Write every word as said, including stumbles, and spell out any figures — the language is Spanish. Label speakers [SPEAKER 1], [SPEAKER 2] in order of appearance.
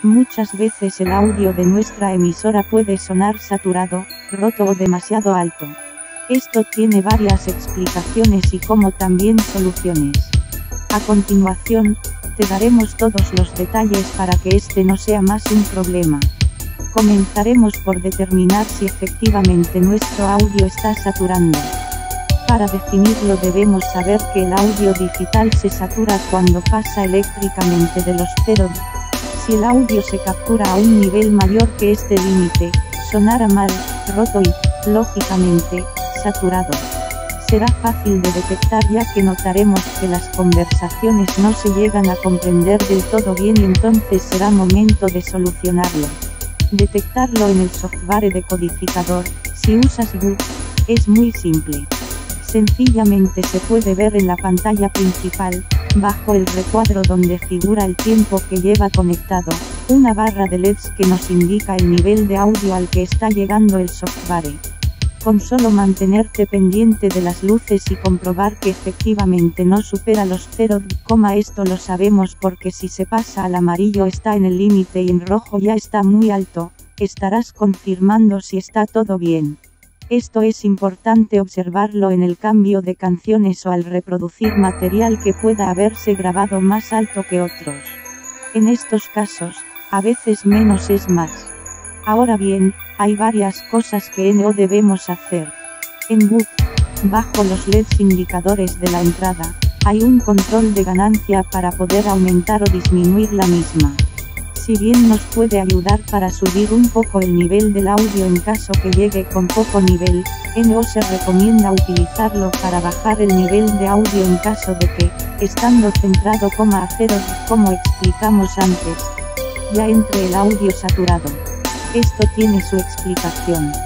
[SPEAKER 1] Muchas veces el audio de nuestra emisora puede sonar saturado, roto o demasiado alto. Esto tiene varias explicaciones y como también soluciones. A continuación, te daremos todos los detalles para que este no sea más un problema. Comenzaremos por determinar si efectivamente nuestro audio está saturando. Para definirlo debemos saber que el audio digital se satura cuando pasa eléctricamente de los cero. Si el audio se captura a un nivel mayor que este límite, sonará mal, roto y, lógicamente, saturado. Será fácil de detectar ya que notaremos que las conversaciones no se llegan a comprender del todo bien y entonces será momento de solucionarlo. Detectarlo en el software decodificador, si usas Boot, es muy simple. Sencillamente se puede ver en la pantalla principal, bajo el recuadro donde figura el tiempo que lleva conectado, una barra de L E Ds que nos indica el nivel de audio al que está llegando el software. Con solo mantenerte pendiente de las luces y comprobar que efectivamente no supera los cero, esto lo sabemos porque si se pasa al amarillo está en el límite y en rojo ya está muy alto, estarás confirmando si está todo bien. Esto es importante observarlo en el cambio de canciones o al reproducir material que pueda haberse grabado más alto que otros. En estos casos, a veces menos es más. Ahora bien, hay varias cosas que no debemos hacer. En Boot, bajo los L E Ds indicadores de la entrada, hay un control de ganancia para poder aumentar o disminuir la misma. Si bien nos puede ayudar para subir un poco el nivel del audio en caso que llegue con poco nivel, no se recomienda utilizarlo para bajar el nivel de audio en caso de que, estando centrado a cero, como explicamos antes, ya entre el audio saturado. Esto tiene su explicación.